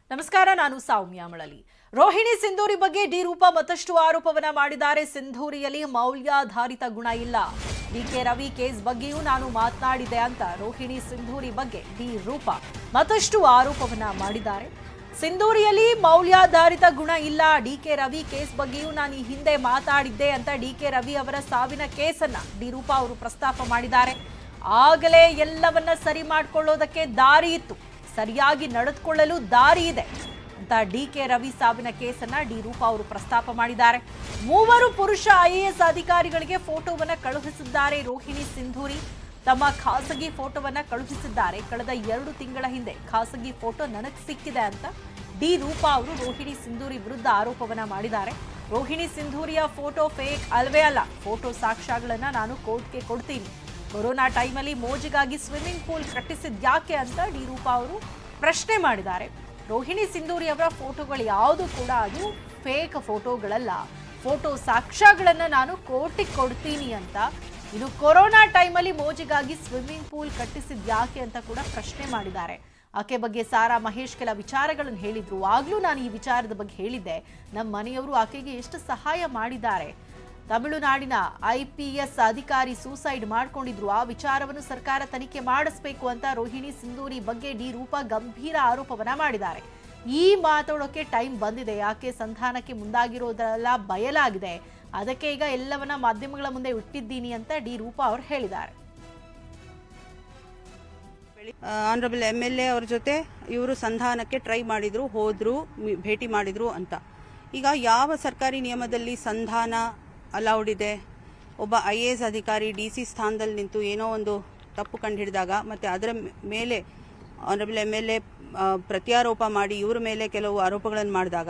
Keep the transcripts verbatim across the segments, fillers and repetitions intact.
ನಮಸ್ಕಾರ, ನಾನು ಸೌಮ್ಯ ಮಳಲಿ. ರೋಹಿಣಿ ಸಿಂಧೂರಿ ಬಗ್ಗೆ ಡಿ ರೂಪಾ ಮತ್ತಷ್ಟು ಆರೋಪವನ್ನ ಮಾಡಿದ್ದಾರೆ. ಸಿಂಧೂರಿಯಲ್ಲಿ ಮೌಲ್ಯಾಧಾರಿತ ಗುಣ ಇಲ್ಲ. ಡಿಕೆ ರವಿ ಕೇಸ್ ಬಗ್ಗೆಯೂ ನಾನು ಮಾತನಾಡಿದೆ ಅಂತ ರೋಹಿಣಿ ಸಿಂಧೂರಿ ಬಗ್ಗೆ ಡಿ ರೂಪಾ ಮತ್ತಷ್ಟು ಆರೋಪವನ್ನ ಮಾಡಿದ್ದಾರೆ. ಸಿಂಧೂರಿಯಲ್ಲಿ ಮೌಲ್ಯಾಧಾರಿತ ಗುಣ ಇಲ್ಲ. ಡಿಕೆ ರವಿ ಕೇಸ್ ಬಗ್ಗೆಯೂ ನಾನು ಈ ಹಿಂದೆ ಮಾತಾಡಿದ್ದೆ ಅಂತ ಡಿಕೆ ರವಿ ಅವರ ಸಾವಿನ ಕೇಸನ್ನ ಡಿ ರೂಪಾ ಅವರು ಪ್ರಸ್ತಾಪ ಮಾಡಿದ್ದಾರೆ. ಆಗಲೇ ಎಲ್ಲವನ್ನ ಸರಿ ಮಾಡಿಕೊಳ್ಳೋದಕ್ಕೆ ದಾರಿ ಇತ್ತು, ಸರಿಯಾಗಿ ನಡೆದುಕೊಳ್ಳಲು ದಾರಿ ಇದೆ ಅಂತ ಡಿಕೆ ರವಿ ಸಾವಿನ ಕೇಸನ್ನ ಡಿ ರೂಪಾ ಅವರು ಪ್ರಸ್ತಾಪ ಮಾಡಿದ್ದಾರೆ. ಮೂವರು ಪುರುಷ ಐಎಎಸ್ ಅಧಿಕಾರಿಗಳಿಗೆ ಫೋಟೋವನ್ನ ಕಳುಹಿಸಿದ್ದಾರೆ. ರೋಹಿಣಿ ಸಿಂಧೂರಿ ತಮ್ಮ ಖಾಸಗಿ ಫೋಟೋವನ್ನ ಕಳುಹಿಸಿದ್ದಾರೆ. ಕಳೆದ ಎರಡು ತಿಂಗಳ ಹಿಂದೆ ಖಾಸಗಿ ಫೋಟೋ ನನಗೆ ಸಿಕ್ಕಿದೆ ಅಂತ ಡಿ ರೂಪಾ ಅವರು ರೋಹಿಣಿ ಸಿಂಧೂರಿ ವಿರುದ್ಧ ಆರೋಪವನ್ನ ಮಾಡಿದ್ದಾರೆ. ರೋಹಿಣಿ ಸಿಂಧೂರಿಯ ಫೋಟೋ ಫೇಕ್ ಅಲ್ವೇ ಅಲ್ಲ, ಫೋಟೋ ಸಾಕ್ಷ್ಯಗಳನ್ನ ನಾನು ಕೋರ್ಟ್ಗೆ ಕೊಡ್ತೀನಿ. ಕೊರೋನಾ ಟೈಮಲ್ಲಿ ಮೋಜಿಗಾಗಿ ಸ್ವಿಮ್ಮಿಂಗ್ ಪೂಲ್ ಕಟ್ಟಿಸಿದ್ಯಾಕೆ ಅಂತ ಡಿ ರೂಪಾ ಅವರು ಪ್ರಶ್ನೆ ಮಾಡಿದ್ದಾರೆ. ರೋಹಿಣಿ ಸಿಂಧೂರಿ ಅವರ ಫೋಟೋಗಳು ಯಾವುದು ಕೂಡ ಅದು ಫೇಕ್ ಫೋಟೋಗಳಲ್ಲ, ಫೋಟೋ ಸಾಕ್ಷ್ಯಗಳನ್ನ ನಾನು ಕೋರ್ಟಿಗೆ ಕೊಡ್ತೀನಿ ಅಂತ. ಇನ್ನು ಕೊರೋನಾ ಟೈಮಲ್ಲಿ ಮೋಜಿಗಾಗಿ ಸ್ವಿಮ್ಮಿಂಗ್ ಪೂಲ್ ಕಟ್ಟಿಸಿದ್ಯಾಕೆ ಅಂತ ಕೂಡ ಪ್ರಶ್ನೆ ಮಾಡಿದ್ದಾರೆ. ಆಕೆ ಬಗ್ಗೆ ಸಾರಾ ಮಹೇಶ್ ಕೆಲ ವಿಚಾರಗಳನ್ನು ಹೇಳಿದ್ರು. ಆಗ್ಲೂ ನಾನು ಈ ವಿಚಾರದ ಬಗ್ಗೆ ಹೇಳಿದ್ದೆ. ನಮ್ಮ ಮನೆಯವರು ಆಕೆಗೆ ಎಷ್ಟು ಸಹಾಯ ಮಾಡಿದ್ದಾರೆ. ತಮಿಳುನಾಡಿನ ಐ ಪಿ ಎಸ್ ಅಧಿಕಾರಿ ಸೂಸೈಡ್ ಮಾಡಿಕೊಂಡಿದ್ರು. ಆ ವಿಚಾರವನ್ನು ಸರ್ಕಾರ ತನಿಖೆ ಮಾಡಿಸಬೇಕು ಅಂತ ರೋಹಿಣಿ ಸಿಂಧೂರಿ ಬಗ್ಗೆ ಡಿ ರೂಪಾ ಗಂಭೀರ ಆರೋಪವನ್ನ ಮಾಡಿದ್ದಾರೆ. ಈ ಮಾತಾಡೋಕೆ ಟೈಮ್ ಬಂದಿದೆ. ಯಾಕೆ ಸಂಧಾನಕ್ಕೆ ಮುಂದಾಗಿರೋದೆಲ್ಲ ಬಯಲಾಗಿದೆ, ಅದಕ್ಕೆ ಈಗ ಎಲ್ಲವನ್ನ ಮಾಧ್ಯಮಗಳ ಮುಂದೆ ಇಟ್ಟಿದ್ದೀನಿ ಅಂತ ಡಿ ರೂಪಾ ಅವರು ಹೇಳಿದ್ದಾರೆ. ಆನರಬಲ್ ಎಮ್ ಎಲ್ ಎ ಅವ್ರ ಜೊತೆ ಇವರು ಸಂಧಾನಕ್ಕೆ ಟ್ರೈ ಮಾಡಿದ್ರು, ಹೋದ್ರು, ಭೇಟಿ ಮಾಡಿದ್ರು ಅಂತ. ಈಗ ಯಾವ ಸರ್ಕಾರಿ ನಿಯಮದಲ್ಲಿ ಸಂಧಾನ ಅಲೌಡ್ ಇದೆ? ಒಬ್ಬ ಐ ಎ ಎಸ್ ಅಧಿಕಾರಿ ಡಿ ಸಿ ಸ್ಥಾನದಲ್ಲಿ ನಿಂತು ಏನೋ ಒಂದು ತಪ್ಪು ಕಂಡು ಹಿಡಿದಾಗ ಮತ್ತೆ ಅದರ ಮೇಲೆ ಆನರಬಲ್ ಎಮ್ ಎಲ್ ಎ ಪ್ರತ್ಯಾರೋಪ ಮಾಡಿ ಇವ್ರ ಮೇಲೆ ಕೆಲವು ಆರೋಪಗಳನ್ನು ಮಾಡಿದಾಗ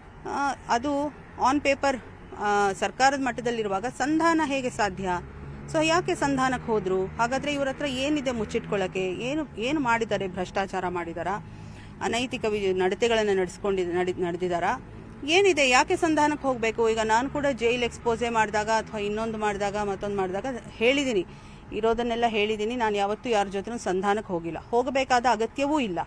ಅದು ಆನ್ ಪೇಪರ್ ಸರ್ಕಾರದ ಮಟ್ಟದಲ್ಲಿರುವಾಗ ಸಂಧಾನ ಹೇಗೆ ಸಾಧ್ಯ? ಸೊ ಯಾಕೆ ಸಂಧಾನಕ್ಕೆ ಹೋದ್ರು? ಹಾಗಾದ್ರೆ ಇವ್ರ ಹತ್ರ ಏನಿದೆ ಮುಚ್ಚಿಟ್ಕೊಳ್ಳೋಕೆ? ಏನು ಏನು ಮಾಡಿದ್ದಾರೆ? ಭ್ರಷ್ಟಾಚಾರ ಮಾಡಿದಾರಾ? ಅನೈತಿಕ ನಡತೆಗಳನ್ನು ನಡೆಸ್ಕೊಂಡಿ ನಡೆ ನಡೆದಿದ್ದಾರಾ? ಏನಿದೆ? ಯಾಕೆ ಸಂಧಾನಕ್ಕೆ ಹೋಗಬೇಕು? ಈಗ ನಾನು ಕೂಡ ಜೈಲ್ ಎಕ್ಸ್ಪೋಸೆ ಮಾಡಿದಾಗ ಅಥವಾ ಇನ್ನೊಂದು ಮಾಡಿದಾಗ ಮತ್ತೊಂದು ಮಾಡಿದಾಗ ಹೇಳಿದ್ದೀನಿ, ಇರೋದನ್ನೆಲ್ಲ ಹೇಳಿದ್ದೀನಿ. ನಾನು ಯಾವತ್ತೂ ಯಾರ ಜೊತೆ ಸಂಧಾನಕ್ಕೆ ಹೋಗಿಲ್ಲ, ಹೋಗಬೇಕಾದ ಅಗತ್ಯವೂ ಇಲ್ಲ.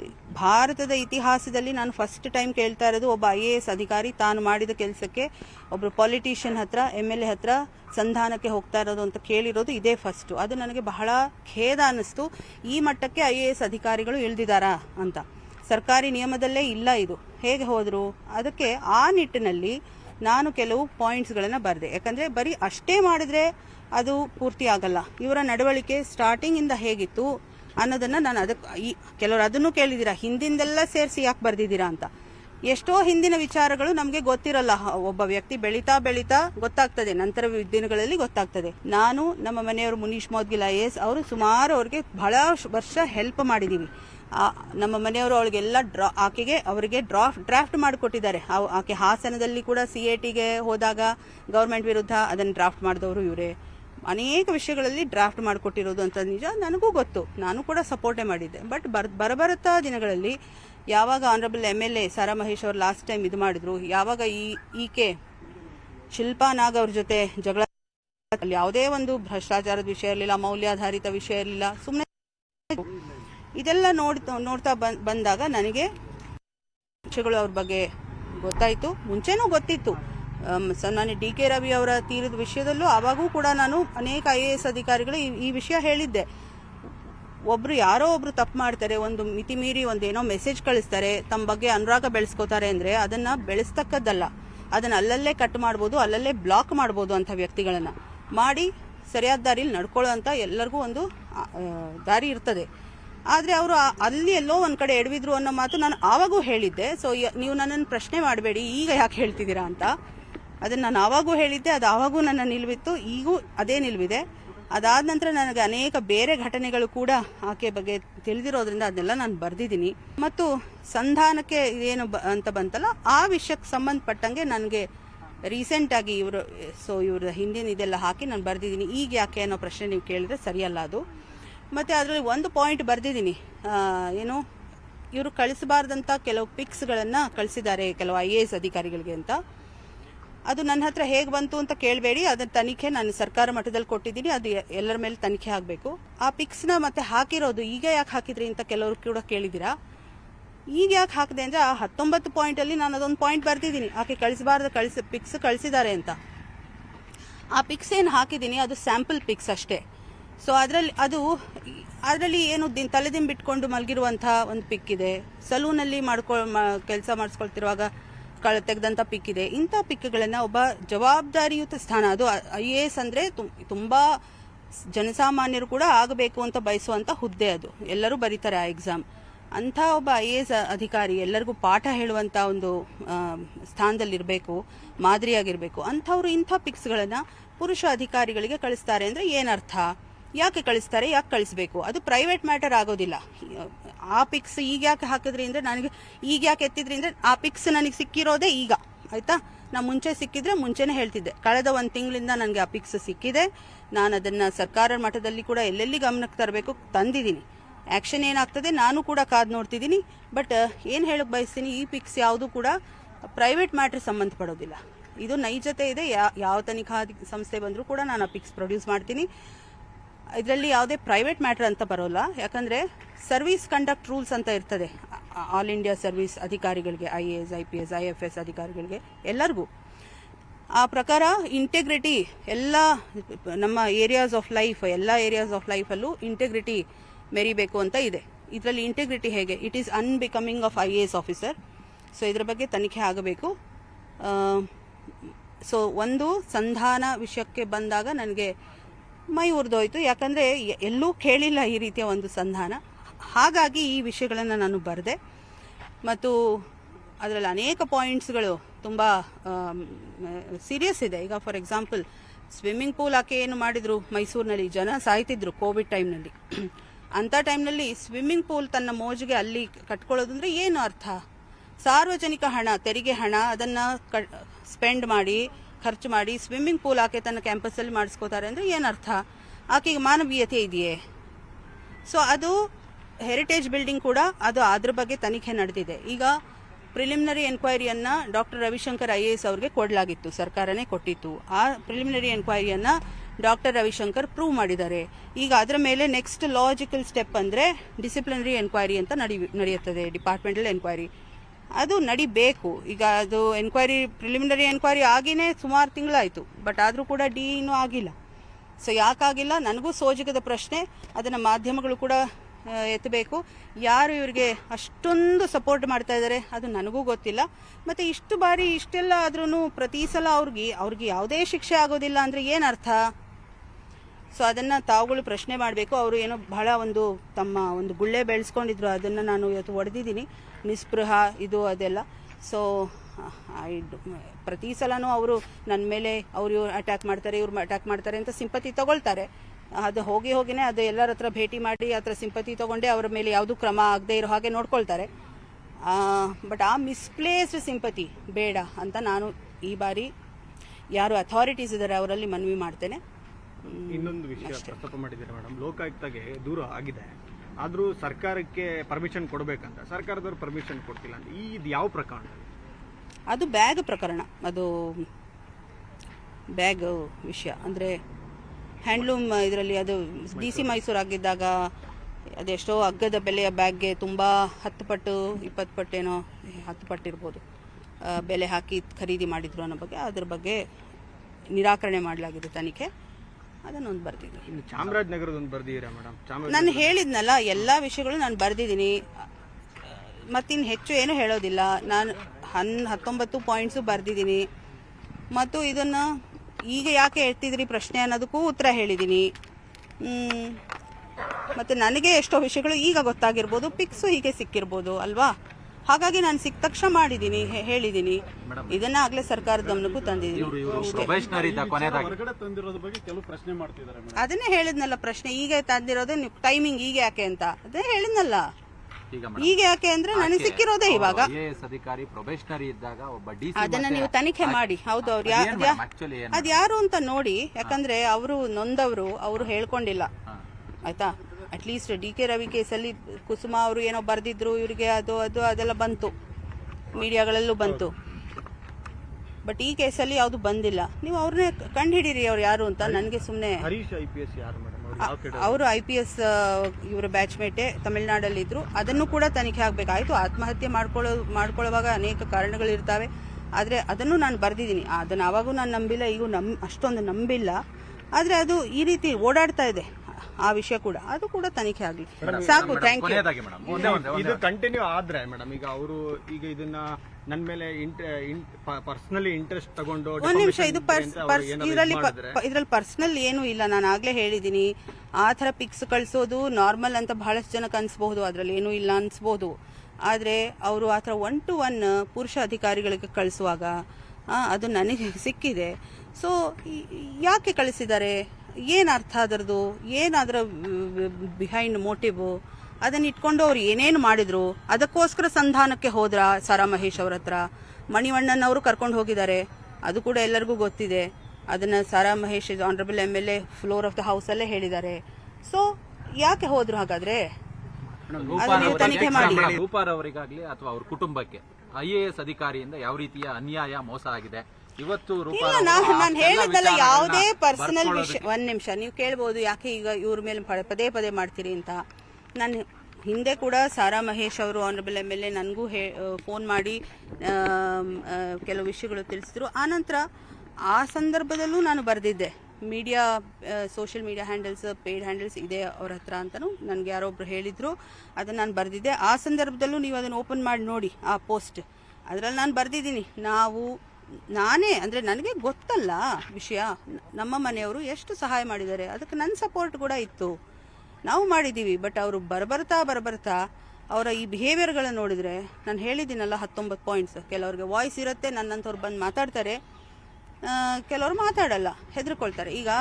ಭಾರತದ ಇತಿಹಾಸದಲ್ಲಿ ನಾನು ಫಸ್ಟ್ ಟೈಮ್ ಕೇಳ್ತಾ ಇರೋದು ಒಬ್ಬ ಐ ಎ ಎಸ್ ಅಧಿಕಾರಿ ತಾನು ಮಾಡಿದ ಕೆಲಸಕ್ಕೆ ಒಬ್ಬರು ಪೊಲಿಟಿಷಿಯನ್ ಹತ್ರ ಎಮ್ ಎಲ್ ಎ ಹತ್ರ ಸಂಧಾನಕ್ಕೆ ಹೋಗ್ತಾ ಇರೋದು ಅಂತ ಕೇಳಿರೋದು ಇದೇ ಫಸ್ಟ್. ಅದು ನನಗೆ ಬಹಳ ಖೇದ ಅನ್ನಿಸ್ತು. ಈ ಮಟ್ಟಕ್ಕೆ ಐ ಎ ಎಸ್ ಅಧಿಕಾರಿಗಳು ಇಳಿದಿದ್ದಾರಾ ಅಂತ. ಸರ್ಕಾರಿ ನಿಯಮದಲ್ಲೇ ಇಲ್ಲ ಇದು. ಹೇಗೆ ಹೋದ್ರು? ಅದಕ್ಕೆ ಆ ನಿಟ್ಟಿನಲ್ಲಿ ನಾನು ಕೆಲವು ಪಾಯಿಂಟ್ಸ್ಗಳನ್ನು ಬರೆದೆ. ಯಾಕಂದರೆ ಬರೀ ಅಷ್ಟೇ ಮಾಡಿದ್ರೆ ಅದು ಪೂರ್ತಿ ಆಗಲ್ಲ. ಇವರ ನಡವಳಿಕೆ ಸ್ಟಾರ್ಟಿಂಗ್ ಇಂದ ಹೇಗಿತ್ತು ಅನ್ನೋದನ್ನ ನಾನು ಅದಕ್ಕೆ ಈ ಕೆಲವರು ಅದನ್ನು ಕೇಳಿದ್ದೀರಾ, ಹಿಂದಿಂದೆಲ್ಲ ಸೇರಿಸಿ ಯಾಕೆ ಬರ್ದಿದ್ದೀರಾ ಅಂತ. ಎಷ್ಟೋ ಹಿಂದಿನ ವಿಚಾರಗಳು ನಮಗೆ ಗೊತ್ತಿರಲ್ಲ. ಒಬ್ಬ ವ್ಯಕ್ತಿ ಬೆಳೀತಾ ಬೆಳೀತಾ ಗೊತ್ತಾಗ್ತದೆ, ನಂತರ ದಿನಗಳಲ್ಲಿ ಗೊತ್ತಾಗ್ತದೆ. ನಾನು ನಮ್ಮ ಮನೆಯವರು Munish Moudgil I A S ಅವರು ಸುಮಾರು ಅವ್ರಿಗೆ ಬಹಳ ವರ್ಷ ಹೆಲ್ಪ್ ಮಾಡಿದೀವಿ. ನಮ್ಮ ಮನೆಯವರು ಅವಳಿಗೆಲ್ಲ ಡ್ರಾ ಆಕೆಗೆ ಅವರಿಗೆ ಡ್ರಾಫ್ಟ್ ಡ್ರಾಫ್ಟ್ ಮಾಡಿಕೊಟ್ಟಿದ್ದಾರೆ. ಆಕೆ ಹಾಸನದಲ್ಲಿ ಕೂಡ ಸಿ ಎ ಟಿಗೆ ಹೋದಾಗ ಗೌರ್ಮೆಂಟ್ ವಿರುದ್ಧ ಅದನ್ನು ಡ್ರಾಫ್ಟ್ ಮಾಡಿದವರು ಇವರೇ. ಅನೇಕ ವಿಷಯಗಳಲ್ಲಿ ಡ್ರಾಫ್ಟ್ ಮಾಡಿಕೊಟ್ಟಿರೋದು ಅಂತ ನಿಜ, ನನಗೂ ಗೊತ್ತು. ನಾನು ಕೂಡ ಸಪೋರ್ಟೇ ಮಾಡಿದ್ದೆ. ಬಟ್ ಬರ್ ಬರಬರುತ್ತಾ ದಿನಗಳಲ್ಲಿ ಯಾವಾಗ honourable M L A Sara Mahesh ಅವರು ಲಾಸ್ಟ್ ಟೈಮ್ ಇದು ಮಾಡಿದ್ರು, ಯಾವಾಗ ಈ ಈಕೆ ಶಿಲ್ಪಾ ನಾಗ್ ಅವ್ರ ಜೊತೆ ಜಗಳ, ಯಾವುದೇ ಒಂದು ಭ್ರಷ್ಟಾಚಾರದ ವಿಷಯ ಇರಲಿಲ್ಲ, ಮೌಲ್ಯಾಧಾರಿತ ವಿಷಯ ಇರಲಿಲ್ಲ, ಸುಮ್ಮನೆ ಇದೆಲ್ಲ ನೋಡ್ತಾ ನೋಡ್ತಾ ಬಂದಾಗ ನನಗೆ ವಿಷಯಗಳು ಅವ್ರ ಬಗ್ಗೆ ಗೊತ್ತಾಯ್ತು. ಮುಂಚೆನೂ ಗೊತ್ತಿತ್ತು. ನಾನು ಡಿ ಕೆ ರವಿ ಅವರ ತೀರದ ವಿಷಯದಲ್ಲೂ ಆವಾಗೂ ಕೂಡ ನಾನು ಅನೇಕ ಐ ಎ ಎಸ್ ಅಧಿಕಾರಿಗಳು ಈ ವಿಷಯ ಹೇಳಿದ್ದೆ. ಒಬ್ರು ಯಾರೋ ಒಬ್ರು ತಪ್ಪು ಮಾಡ್ತಾರೆ, ಒಂದು ಮಿತಿ ಮೀರಿ ಒಂದೇನೋ ಮೆಸೇಜ್ ಕಳಿಸ್ತಾರೆ, ತಮ್ಮ ಬಗ್ಗೆ ಅನುರಾಗ ಬೆಳೆಸ್ಕೋತಾರೆ ಅಂದ್ರೆ ಅದನ್ನ ಬೆಳೆಸ್ತಕ್ಕದ್ದಲ್ಲ. ಅದನ್ನ ಅಲ್ಲಲ್ಲೇ ಕಟ್ ಮಾಡ್ಬೋದು, ಅಲ್ಲಲ್ಲೇ ಬ್ಲಾಕ್ ಮಾಡ್ಬೋದು ಅಂತ ವ್ಯಕ್ತಿಗಳನ್ನ ಮಾಡಿ ಸರಿಯಾದ ದಾರಿಲಿ ನಡ್ಕೊಳ್ಳೋ ಅಂತ ಎಲ್ಲರಿಗೂ ಒಂದು ದಾರಿ ಇರ್ತದೆ. ಆದರೆ ಅವರು ಅಲ್ಲಿ ಎಲ್ಲೋ ಒಂದು ಕಡೆ ಎಡವಿದ್ರು ಅನ್ನೋ ಮಾತು ನಾನು ಆವಾಗೂ ಹೇಳಿದ್ದೆ. ಸೊ ನೀವು ನನ್ನನ್ನು ಪ್ರಶ್ನೆ ಮಾಡಬೇಡಿ ಈಗ ಯಾಕೆ ಹೇಳ್ತಿದ್ದೀರಾ ಅಂತ. ಅದನ್ನು ನಾನು ಆವಾಗೂ ಹೇಳಿದ್ದೆ, ಅದು ಆವಾಗೂ ನನ್ನ ನಿಲುವಿತ್ತು, ಈಗೂ ಅದೇ ನಿಲುವಿದೆ. ಅದಾದ ನಂತರ ನನಗೆ ಅನೇಕ ಬೇರೆ ಘಟನೆಗಳು ಕೂಡ ಆಕೆ ಬಗ್ಗೆ ತಿಳಿದಿರೋದ್ರಿಂದ ಅದನ್ನೆಲ್ಲ ನಾನು ಬರೆದಿದ್ದೀನಿ. ಮತ್ತು ಸಂಧಾನಕ್ಕೆ ಏನು ಅಂತ ಬಂತಲ್ಲ, ಆ ವಿಷಯಕ್ಕೆ ಸಂಬಂಧಪಟ್ಟಂಗೆ ನನಗೆ ರೀಸೆಂಟ್ ಆಗಿ ಇವರು ಸೊ ಇವ್ರ ಹಿಂದಿನ ಇದೆಲ್ಲ ಹಾಕಿ ನಾನು ಬರೆದಿದ್ದೀನಿ. ಈಗ ಯಾಕೆ ಅನ್ನೋ ಪ್ರಶ್ನೆ ನೀವು ಕೇಳಿದ್ರೆ ಸರಿಯಲ್ಲ ಅದು. ಮತ್ತು ಅದರಲ್ಲಿ ಒಂದು ಪಾಯಿಂಟ್ ಬರೆದಿದ್ದೀನಿ, ಏನು ಇವರು ಕಳಿಸಬಾರ್ದಂಥ ಕೆಲವು ಪಿಕ್ಸ್ಗಳನ್ನು ಕಳಿಸಿದ್ದಾರೆ ಕೆಲವು ಐ ಎ ಎಸ್ ಅಧಿಕಾರಿಗಳಿಗೆ ಅಂತ. ಅದು ನನ್ನ ಹತ್ರ ಹೇಗೆ ಬಂತು ಅಂತ ಕೇಳಬೇಡಿ, ಅದರ ತನಿಖೆ ನಾನು ಸರ್ಕಾರ ಮಟ್ಟದಲ್ಲಿ ಕೊಟ್ಟಿದ್ದೀನಿ, ಅದು ಎಲ್ಲರ ಮೇಲೆ ತನಿಖೆ ಆಗಬೇಕು. ಆ ಪಿಕ್ಸ್ನ ಮತ್ತೆ ಹಾಕಿರೋದು ಈಗ ಯಾಕೆ ಹಾಕಿದ್ರಿ ಅಂತ ಕೆಲವರು ಕೂಡ ಕೇಳಿದ್ದೀರಾ. ಈಗ ಯಾಕೆ ಹಾಕಿದೆ ಅಂದರೆ ಆ ಹತ್ತೊಂಬತ್ತು ಪಾಯಿಂಟಲ್ಲಿ ನಾನು ಅದೊಂದು ಪಾಯಿಂಟ್ ಬರ್ತಿದ್ದೀನಿ, ಆಕೆ ಕಳಿಸಬಾರ್ದು ಕಳಿಸಿ ಪಿಕ್ಸ್ ಕಳಿಸಿದ್ದಾರೆ ಅಂತ. ಆ ಪಿಕ್ಸ್ ಏನು ಹಾಕಿದ್ದೀನಿ ಅದು ಸ್ಯಾಂಪಲ್ ಪಿಕ್ಸ್ ಅಷ್ಟೇ. ಸೊ ಅದರಲ್ಲಿ ಅದು ಅದರಲ್ಲಿ ಏನು ದಿನ ತಲೆದಿಂಬು ಬಿಟ್ಕೊಂಡು ಮಲಗಿರುವಂಥ ಒಂದು ಪಿಕ್ ಇದೆ, ಸಲೂನಲ್ಲಿ ಮಾಡ್ಕೊ ಕೆಲಸ ಮಾಡಿಸ್ಕೊಳ್ತಿರುವಾಗ ಕಳ ತೆಗೆದಂಥ ಪಿಕ್ ಇದೆ. ಇಂಥ ಪಿಕ್ಗಳನ್ನು ಒಬ್ಬ ಜವಾಬ್ದಾರಿಯುತ ಸ್ಥಾನ, ಅದು ಐ ಎ ಎಸ್ ಅಂದರೆ ತುಂಬ ಜನಸಾಮಾನ್ಯರು ಕೂಡ ಆಗಬೇಕು ಅಂತ ಬಯಸುವಂಥ ಹುದ್ದೆ, ಅದು ಎಲ್ಲರೂ ಬರೀತಾರೆ ಆ ಎಕ್ಸಾಮ್. ಅಂಥ ಒಬ್ಬ ಐ ಎ ಎಸ್ ಅಧಿಕಾರಿ ಎಲ್ಲರಿಗೂ ಪಾಠ ಹೇಳುವಂಥ ಒಂದು ಸ್ಥಾನದಲ್ಲಿರಬೇಕು, ಮಾದರಿಯಾಗಿರಬೇಕು. ಅಂಥವ್ರು ಇಂಥ ಪಿಕ್ಸ್ಗಳನ್ನು ಪುರುಷ ಅಧಿಕಾರಿಗಳಿಗೆ ಕಳಿಸ್ತಾರೆ ಅಂದರೆ ಏನರ್ಥ? ಯಾಕೆ ಕಳಿಸ್ತಾರೆ, ಯಾಕೆ ಕಳಿಸ್ಬೇಕು? ಅದು ಪ್ರೈವೇಟ್ ಮ್ಯಾಟರ್ ಆಗೋದಿಲ್ಲ. ಆ ಪಿಕ್ಸ್ ಈಗ ಯಾಕೆ ಹಾಕಿದ್ರಿ ಅಂದರೆ ನನಗೆ ಈಗ ಯಾಕೆ ಎತ್ತಿದ್ರಿ ಅಂದರೆ ಆ ಪಿಕ್ಸ್ ನನಗೆ ಸಿಕ್ಕಿರೋದೇ ಈಗ, ಆಯಿತಾ? ನಾ ಮುಂಚೆ ಸಿಕ್ಕಿದ್ರೆ ಮುಂಚೆನೇ ಹೇಳ್ತಿದ್ದೆ. ಕಳೆದ ಒಂದು ತಿಂಗಳಿಂದ ನನಗೆ ಆ ಪಿಕ್ಸ್ ಸಿಕ್ಕಿದೆ. ನಾನು ಅದನ್ನು ಸರ್ಕಾರ ಮಟ್ಟದಲ್ಲಿ ಕೂಡ ಎಲ್ಲೆಲ್ಲಿ ಗಮನಕ್ಕೆ ತರಬೇಕು ತಂದಿದ್ದೀನಿ. ಆ್ಯಕ್ಷನ್ ಏನಾಗ್ತದೆ ನಾನು ಕೂಡ ಕಾದು ನೋಡ್ತಿದ್ದೀನಿ. ಬಟ್ ಏನು ಹೇಳಕ್ಕೆ ಬಯಸ್ತೀನಿ, ಈ ಪಿಕ್ಸ್ ಯಾವುದು ಕೂಡ ಪ್ರೈವೇಟ್ ಮ್ಯಾಟ್ರ್ ಸಂಬಂಧಪಡೋದಿಲ್ಲ. ಇದು ನೈಜತೆ ಇದೆ. ಯಾವ ತನಿಖಾ ಸಂಸ್ಥೆ ಬಂದರೂ ಕೂಡ ನಾನು ಆ ಪಿಕ್ಸ್ ಪ್ರೊಡ್ಯೂಸ್ ಮಾಡ್ತೀನಿ. ಇದರಲ್ಲಿ ಯಾವುದೇ ಪ್ರೈವೇಟ್ ಮ್ಯಾಟ್ರ್ ಅಂತ ಬರೋಲ್ಲ. ಯಾಕಂದರೆ ಸರ್ವಿಸ್ ಕಂಡಕ್ಟ್ ರೂಲ್ಸ್ ಅಂತ ಇರ್ತದೆ ಆಲ್ ಇಂಡಿಯಾ ಸರ್ವಿಸ್ ಅಧಿಕಾರಿಗಳಿಗೆ, I A S, I P S, I F S ಅಧಿಕಾರಿಗಳಿಗೆ ಎಲ್ಲರಿಗೂ. ಆ ಪ್ರಕಾರ ಇಂಟೆಗ್ರಿಟಿ ಎಲ್ಲ ನಮ್ಮ ಏರಿಯಾಸ್ ಆಫ್ ಲೈಫ್, ಎಲ್ಲ ಏರಿಯಾಸ್ ಆಫ್ ಲೈಫಲ್ಲೂ ಇಂಟೆಗ್ರಿಟಿ ಮೆರಿಬೇಕು ಅಂತ ಇದೆ. ಇದರಲ್ಲಿ ಇಂಟೆಗ್ರಿಟಿ ಹೇಗೆ? It is unbecoming of I A S officer. So ಇದರ ಬಗ್ಗೆ ತನಿಖೆ ಆಗಬೇಕು. ಸೊ ಒಂದು ಸಂಧಾನ ವಿಷಯಕ್ಕೆ ಬಂದಾಗ ನನಗೆ ಮೈ ಉರಿದೋಯ್ತು. ಯಾಕಂದರೆ ಎಲ್ಲೂ ಕೇಳಿಲ್ಲ ಈ ರೀತಿಯ ಒಂದು ಸಂಧಾನ. ಹಾಗಾಗಿ ಈ ವಿಷಯಗಳನ್ನು ನಾನು ಬರೆದೆ. ಮತ್ತು ಅದರಲ್ಲಿ ಅನೇಕ ಪಾಯಿಂಟ್ಸ್ಗಳು ತುಂಬ ಸೀರಿಯಸ್ ಇದೆ. ಈಗ ಫಾರ್ ಎಕ್ಸಾಂಪಲ್ ಸ್ವಿಮ್ಮಿಂಗ್ ಪೂಲ್ ಆಕೆ ಏನು ಮಾಡಿದ್ರು, ಮೈಸೂರಿನಲ್ಲಿ ಜನ ಸಾಯ್ತಿದ್ರು ಕೋವಿಡ್ ಟೈಮ್ನಲ್ಲಿ. ಅಂಥ ಟೈಮ್ನಲ್ಲಿ ಸ್ವಿಮ್ಮಿಂಗ್ ಪೂಲ್ ತನ್ನ ಮೋಜಿಗೆ ಅಲ್ಲಿ ಕಟ್ಕೊಳ್ಳೋದು ಅಂದರೆ ಏನು ಅರ್ಥ? ಸಾರ್ವಜನಿಕ ಹಣ, ತೆರಿಗೆ ಹಣ, ಅದನ್ನು ಕ ಸ್ಪೆಂಡ್ ಮಾಡಿ ಖರ್ಚು ಮಾಡಿ ಸ್ವಿಮ್ಮಿಂಗ್ ಪೂಲ್ ಆಕೆ ತನ್ನ ಕ್ಯಾಂಪಸ್ಸಲ್ಲಿ ಮಾಡಿಸ್ಕೋತಾರೆ ಅಂದರೆ ಏನರ್ಥ? ಆಕೆಗೆ ಮಾನವೀಯತೆ ಇದೆಯೇ? ಸೊ ಅದು ಹೆರಿಟೇಜ್ ಬಿಲ್ಡಿಂಗ್ ಕೂಡ ಅದು ಅದ್ರ ಬಗ್ಗೆ ತನಿಖೆ ನಡೆದಿದೆ. ಈಗ ಪ್ರಿಲಿಮಿನರಿ ಎನ್ಕ್ವೈರಿಯನ್ನು doctor Ravishankar I A S ಅವ್ರಿಗೆ ಕೊಡಲಾಗಿತ್ತು, ಸರ್ಕಾರನೇ ಕೊಟ್ಟಿತ್ತು. ಆ ಪ್ರಿಲಿಮಿನರಿ ಎನ್ಕ್ವೈರಿಯನ್ನು ಡಾಕ್ಟರ್ ರವಿಶಂಕರ್ ಪ್ರೂವ್ ಮಾಡಿದ್ದಾರೆ. ಈಗ ಅದರ ಮೇಲೆ ನೆಕ್ಸ್ಟ್ ಲಾಜಿಕಲ್ ಸ್ಟೆಪ್ ಅಂದರೆ ಡಿಸಿಪ್ಲಿನರಿ ಎನ್ಕ್ವೈರಿ ಅಂತ ನಡಿ ನಡೆಯುತ್ತದೆ, ಡಿಪಾರ್ಟ್ಮೆಂಟಲ್ ಎನ್ಕ್ವೈರಿ. ಅದು ನಡಿಬೇಕು. ಈಗ ಅದು ಎನ್ಕ್ವೈರಿ ಪ್ರಿಲಿಮಿನರಿ ಎನ್ಕ್ವೈರಿ ಆಗಿನೇ ಸುಮಾರು ತಿಂಗಳಾಯಿತು, ಬಟ್ ಆದರೂ ಕೂಡ ಡಿ ಇನ್ನೂ ಆಗಿಲ್ಲ. ಸೊ ಯಾಕಾಗಿಲ್ಲ ನನಗೂ ಸೋಜಿಗದ ಪ್ರಶ್ನೆ. ಅದನ್ನು ಮಾಧ್ಯಮಗಳು ಕೂಡ ಎತ್ತಬೇಕು. ಯಾರು ಇವರಿಗೆ ಅಷ್ಟೊಂದು ಸಪೋರ್ಟ್ ಮಾಡ್ತಾ ಇದ್ದಾರೆ ಅದು ನನಗೂ ಗೊತ್ತಿಲ್ಲ. ಮತ್ತು ಇಷ್ಟು ಬಾರಿ ಇಷ್ಟೆಲ್ಲ ಆದ್ರೂ ಪ್ರತಿ ಸಲ ಅವ್ರಿಗೆ ಅವ್ರಿಗೆ ಯಾವುದೇ ಶಿಕ್ಷೆ ಆಗೋದಿಲ್ಲ ಅಂದರೆ ಏನರ್ಥ? ಸೊ ಅದನ್ನು ತಾವುಗಳು ಪ್ರಶ್ನೆ ಮಾಡಬೇಕು. ಅವರು ಏನೋ ಬಹಳ ಒಂದು ತಮ್ಮ ಒಂದು ಗುಳ್ಳೆ ಬೆಳೆಸ್ಕೊಂಡಿದ್ರು, ಅದನ್ನು ನಾನು ಇವತ್ತು ಹೊಡೆದಿದ್ದೀನಿ, ನಿಸ್ಪೃಹ ಇದು ಅದೆಲ್ಲ. ಸೊ ಐ ಪ್ರತಿ ಸಲನೂ ಅವರು ನನ್ನ ಮೇಲೆ ಅವರು ಇವ್ರು ಅಟ್ಯಾಕ್ ಮಾಡ್ತಾರೆ, ಇವ್ರು ಅಟ್ಯಾಕ್ ಮಾಡ್ತಾರೆ ಅಂತ ಸಿಂಪತಿ ತಗೊಳ್ತಾರೆ. ಅದು ಹೋಗಿ ಹೋಗಿನೇ ಅದು ಎಲ್ಲರ ಹತ್ರ ಭೇಟಿ ಮಾಡಿ ಹತ್ರ ಸಿಂಪತಿ ತೊಗೊಂಡೆ ಅವರ ಮೇಲೆ ಯಾವುದೂ ಕ್ರಮ ಆಗದೆ ಇರೋ ಹಾಗೆ ನೋಡ್ಕೊಳ್ತಾರೆ. ಬಟ್ ಆ ಮಿಸ್ಪ್ಲೇಸ್ಡ್ ಸಿಂಪತಿ ಬೇಡ ಅಂತ ನಾನು ಈ ಬಾರಿ ಯಾರು ಅಥಾರಿಟೀಸ್ ಇದ್ದಾರೆ ಅವರಲ್ಲಿ ಮನವಿ ಮಾಡ್ತೇನೆ. ಇನ್ನೊಂದು ವಿಷಯ ಪ್ರಸ್ತಾಪ ಮಾಡಿದ್ದೀರಾ ಮೇಡಮ್, ಲೋಕಾಯುಕ್ತಗೆ ದೂರ ಆಗಿದೆ, ಆದರೂ ಸರ್ಕಾರಕ್ಕೆ ಪರ್ಮಿಷನ್ ಕೊಡಬೇಕಂತ ಸರ್ಕಾರದವ್ರು ಪರ್ಮಿಷನ್ ಕೊಡ್ತಿಲ್ಲ ಅಂತ. ಈ ಇದು ಯಾವ ಪ್ರಕರಣ? ಅದು ಬ್ಯಾಗ್ ಪ್ರಕರಣ. ಅದು ಬ್ಯಾಗ್ ವಿಷಯ ಅಂದರೆ ಹ್ಯಾಂಡ್ಲೂಮ್ ಇದರಲ್ಲಿ ಅದು ಡಿ ಸಿ ಮೈಸೂರು ಆಗಿದ್ದಾಗ ಅದೆಷ್ಟೋ ಅಗ್ಗದ ಬೆಲೆಯ ಬ್ಯಾಗ್ಗೆ ತುಂಬ ಹತ್ತು ಪಟ್ಟು ಇಪ್ಪತ್ತು ಪಟ್ಟೇನೋ ಹತ್ತು ಪಟ್ಟು ಇರ್ಬೋದು ಬೆಲೆ ಹಾಕಿ ಖರೀದಿ ಮಾಡಿದ್ರು ಅನ್ನೋ ಬಗ್ಗೆ ಅದ್ರ ಬಗ್ಗೆ ನಿರಾಕರಣೆ ಮಾಡಲಾಗಿದೆ ತನಿಖೆ. ಅದನ್ನೊಂದು ಬರ್ದಿದ್ದೀನಿ. ಇನ್ನು ಚಾಮರಾಜನಗರದೊಂದು ಬರ್ದಿದ್ದೀರಾ ಮೇಡಮ್? ನಾನು ಹೇಳಿದ್ನಲ್ಲ ಎಲ್ಲ ವಿಷಯಗಳು ನಾನು ಬರ್ದಿದ್ದೀನಿ. ಮತ್ತಿನ್ನು ಹೆಚ್ಚು ಏನು ಹೇಳೋದಿಲ್ಲ. ನಾನು ಹನ್ ಹತ್ತೊಂಬತ್ತು ಪಾಯಿಂಟ್ಸು ಬರ್ದಿದ್ದೀನಿ. ಮತ್ತು ಇದನ್ನು ಈಗ ಯಾಕೆ ಹೇಳ್ತಿದ್ರಿ ಪ್ರಶ್ನೆ ಅನ್ನೋದಕ್ಕೂ ಉತ್ತರ ಹೇಳಿದ್ದೀನಿ. ಮತ್ತು ನನಗೆ ಎಷ್ಟೋ ವಿಷಯಗಳು ಈಗ ಗೊತ್ತಾಗಿರ್ಬೋದು, ಪಿಕ್ಸು ಹೀಗೆ ಸಿಕ್ಕಿರ್ಬೋದು ಅಲ್ವಾ? ಹಾಗಾಗಿ ನಾನು ಸಿಕ್ಕ ತಕ್ಷಣ ಮಾಡಿದ್ದೀನಿ, ಹೇಳಿದ್ದೀನಿ. ಇದನ್ನ ಆಗ್ಲೇ ಸರ್ಕಾರದ ಗಮನಕ್ಕೂ ತಂದಿದ್ದೀನಿ. ಅದನ್ನೇ ಹೇಳಿದ್ನಲ್ಲ ಪ್ರಶ್ನೆ, ಈಗ ತಂದಿರೋದೇ ಟೈಮಿಂಗ್ ಈಗ ಯಾಕೆ ಅಂತ. ಅದೇ ಹೇಳಿದ್ನಲ್ಲ ಈಗ ಯಾಕೆ ಅಂದ್ರೆ ನನಗೆ ಸಿಕ್ಕಿರೋದೇ ಇವಾಗ. ಅದನ್ನ ನೀವು ತನಿಖೆ ಮಾಡಿ. ಹೌದು, ಅವ್ರು ಅದ್ ಯಾರು ಅಂತ ನೋಡಿ. ಯಾಕಂದ್ರೆ ಅವರು ನೊಂದವರು, ಅವರು ಹೇಳ್ಕೊಂಡಿಲ್ಲ ಆಯ್ತಾ. ಅಟ್ಲೀಸ್ಟ್ ಡಿ ಕೆ ರವಿ ಕೇಸಲ್ಲಿ ಕುಸುಮ ಅವರು ಏನೋ ಬರ್ದಿದ್ರು ಇವರಿಗೆ, ಅದು ಅದು ಅದೆಲ್ಲ ಬಂತು, ಮೀಡಿಯಾಗಳಲ್ಲೂ ಬಂತು. ಬಟ್ ಈ ಕೇಸಲ್ಲಿ ಯಾವುದು ಬಂದಿಲ್ಲ. ನೀವು ಅವ್ರನ್ನೇ ಕಂಡು ಹಿಡೀರಿ ಅವ್ರು ಯಾರು ಅಂತ. ನನಗೆ ಸುಮ್ಮನೆ ಹರೀಶ್ ಐ ಪಿ ಎಸ್ ಯಾರು ಮೇಡಮ್? ಅವರು ಐ ಪಿ ಎಸ್ ಇವರ ಬ್ಯಾಚ್ಮೇಟೆ ತಮಿಳುನಾಡಲ್ಲಿದ್ರು. ಅದನ್ನು ಕೂಡ ತನಿಖೆ ಆಗಬೇಕಾಯ್ತು. ಆತ್ಮಹತ್ಯೆ ಮಾಡ್ಕೊಳ್ಳೋ ಮಾಡ್ಕೊಳ್ಳುವಾಗ ಅನೇಕ ಕಾರಣಗಳಿರ್ತಾವೆ. ಆದರೆ ಅದನ್ನು ನಾನು ಬರೆದಿದ್ದೀನಿ. ಅದನ್ನು ಆವಾಗೂ ನಾನು ನಂಬಿಲ್ಲ, ಈಗ ನಮ್ ಅಷ್ಟೊಂದು ನಂಬಿಲ್ಲ. ಆದರೆ ಅದು ಈ ರೀತಿ ಓಡಾಡ್ತಾ ಇದೆ ಆ ವಿಷಯ ಕೂಡ, ಅದು ಕೂಡ ತನಿಖೆ ಆಗಲಿ ಸಾಕು. Thank you. ಇದು ಕಂಟಿನ್ಯೂ ಆದ್ರೆ ಮೇಡಮ್, ಈಗ ಅವರು ಈಗ ಇದನ್ನ ನನ್ನ ಮೇಲೆ ಪರ್ಸನಲಿ ಇಂಟ್ರೆಸ್ಟ್ ತಗೊಂಡು ಒಂದ್ ನಿಮಿಷ, ಇದು ಇದರಲ್ಲಿ ಇದ್ರಲ್ಲಿ ಪರ್ಸನಲ್ ಏನು ಇಲ್ಲ. ನಾನು ಆಗ್ಲೇ ಹೇಳಿದೀನಿ, ಆ ಥರ ಪಿಕ್ಸ್ ಕಳಿಸೋದು ನಾರ್ಮಲ್ ಅಂತ ಬಹಳಷ್ಟು ಜನಕ್ಕೆ ಅನ್ಸ್ಬಹುದು, ಅದ್ರಲ್ಲಿ ಏನೂ ಇಲ್ಲ ಅನ್ಸ್ಬಹುದು. ಆದ್ರೆ ಅವರು ಆ ಥರ ಒನ್ ಟು ಒನ್ ಪುರುಷ ಅಧಿಕಾರಿಗಳಿಗೆ ಕಳಿಸುವಾಗ ಅದು ನನಗೆ ಸಿಕ್ಕಿದೆ. ಸೊ ಯಾಕೆ ಕಳಿಸಿದ್ದಾರೆ, ಏನ್ ಅರ್ಥ ಅದರದು, ಏನ್ ಅದರ ಬಿಹೈಂಡ್ ಮೋಟಿವ್, ಅದನ್ನ ಇಟ್ಕೊಂಡು ಅವ್ರು ಏನೇನು ಮಾಡಿದ್ರು, ಅದಕ್ಕೋಸ್ಕರ ಸಂಧಾನಕ್ಕೆ ಹೋದ್ರ ಸಾರಾ ಮಹೇಶ್ ಅವ್ರ ಹತ್ರ. ಮಣಿವಣ್ಣನ್ ಅವರು ಕರ್ಕೊಂಡು ಹೋಗಿದ್ದಾರೆ, ಅದು ಕೂಡ ಎಲ್ಲರಿಗೂ ಗೊತ್ತಿದೆ. ಅದನ್ನ Sara Mahesh honourable M L A floor of the house ಅಲ್ಲೇ ಹೇಳಿದ್ದಾರೆ. ಸೊ ಯಾಕೆ ಹೋದ್ರು ಹಾಗಾದ್ರೆ, ಅದನ್ನ ತನಿಖೆ ಮಾಡಿ. ರೂಪಾರ್ ಅವರಿಗಾಗ್ಲಿ ಅಥವಾ ಅವ್ರ ಕುಟುಂಬಕ್ಕೆ ಐ ಎ ಎಸ್ ಅಧಿಕಾರಿಯಿಂದ ಯಾವ ರೀತಿಯ ಅನ್ಯಾಯ ಮೋಸ ಆಗಿದೆ ಇವತ್ತು? ಇಲ್ಲ, ನಾನು ಹೇಳಿದ್ದಲ್ಲ ಯಾವುದೇ ಪರ್ಸನಲ್ ವಿಷಯ. ಒಂದ್ ನಿಮಿಷ, ನೀವು ಕೇಳ್ಬೋದು ಯಾಕೆ ಈಗ ಇವ್ರ ಮೇಲೆ ಪದೇ ಪದೇ ಮಾಡ್ತೀರಿ ಅಂತ. ನಾನು ಹಿಂದೆ ಕೂಡ ಸಾರಾ ಮಹೇಶ್ ಅವರು ಆನರಬಲ್ ಎಮ್ ಎಲ್ ಎ ನನಗೂ ಫೋನ್ ಮಾಡಿ ಕೆಲವು ವಿಷಯಗಳು ತಿಳಿಸಿದ್ರು. ಆನಂತರ ಆ ಸಂದರ್ಭದಲ್ಲೂ ನಾನು ಬರೆದಿದ್ದೆ. Media social media handles, paid handles ಇದೆ ಅವ್ರ ಹತ್ರ ಅಂತಲೂ ನನಗೆ ಯಾರೊಬ್ರು ಹೇಳಿದ್ರು. ಅದನ್ನು ನಾನು ಬರೆದಿದ್ದೆ. ಆ ಸಂದರ್ಭದಲ್ಲೂ ನೀವು ಅದನ್ನು ಓಪನ್ ಮಾಡಿ ನೋಡಿ, ಆ ಪೋಸ್ಟ್ ಅದರಲ್ಲಿ ನಾನು ಬರೆದಿದ್ದೀನಿ. ನಾವು ನಾನೇ ಅಂದರೆ ನನಗೆ ಗೊತ್ತಲ್ಲ ವಿಷಯ, ನಮ್ಮ ಮನೆಯವರು ಎಷ್ಟು ಸಹಾಯ ಮಾಡಿದ್ದಾರೆ, ಅದಕ್ಕೆ ನನ್ನ ಸಪೋರ್ಟ್ ಕೂಡ ಇತ್ತು, ನಾವು ಮಾಡಿದ್ದೀವಿ. ಬಟ್ ಅವರು ಬರಬರ್ತಾ ಬರಬರ್ತಾ ಅವರ ಈ ಬಿಹೇವಿಯರ್ಗಳನ್ನ ನೋಡಿದರೆ, ನಾನು ಹೇಳಿದ್ದೀನಲ್ಲ ಹತ್ತೊಂಬತ್ತು ಪಾಯಿಂಟ್ಸ್. ಕೆಲವ್ರಿಗೆ ವಾಯ್ಸ್ ಇರುತ್ತೆ, ನನ್ನಂಥವ್ರು ಬಂದು ಮಾತಾಡ್ತಾರೆ, ಕೆಲವರು ಮಾತಾಡಲ್ಲ, ಹೆದರ್ಕೊಳ್ತಾರೆ. ಈಗ